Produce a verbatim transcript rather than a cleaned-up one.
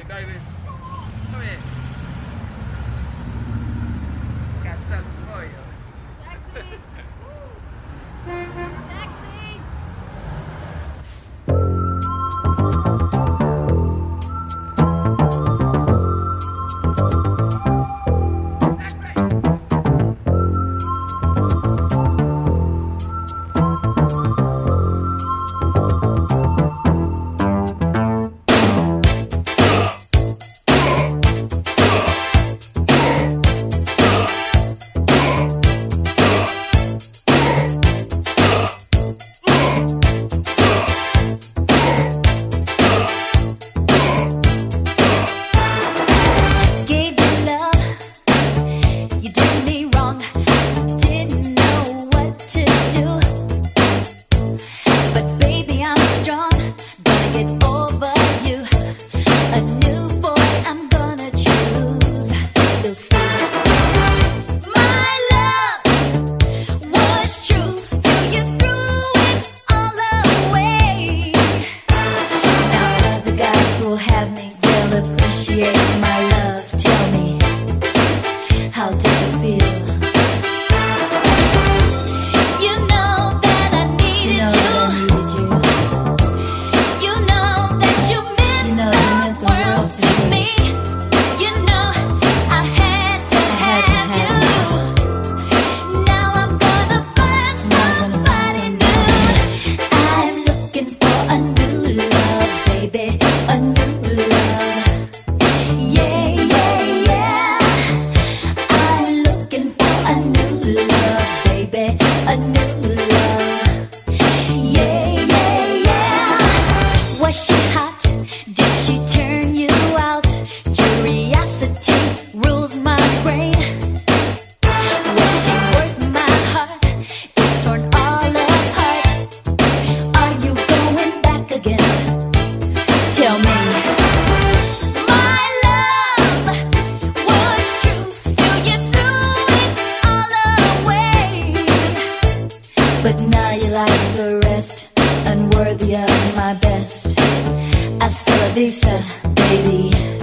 Dai, vedi. Vabbè. Cazzato poi. Taxi! Taxi! My love, tell me, how does it feel? You know that I needed you. You know that you meant the world to me. You know I had to have you. Now I'm gonna find somebody new. I'm looking for a new love, baby, a new love. A new love, yeah, yeah, yeah. Was she hot? Did she turn you out? Curiosity rules my brain. Was she worth my heart? It's torn all apart. Are you going back again? Tell me. My love was true, still you threw it all away. But now you're like the rest, unworthy of my best. Hasta la vista, baby.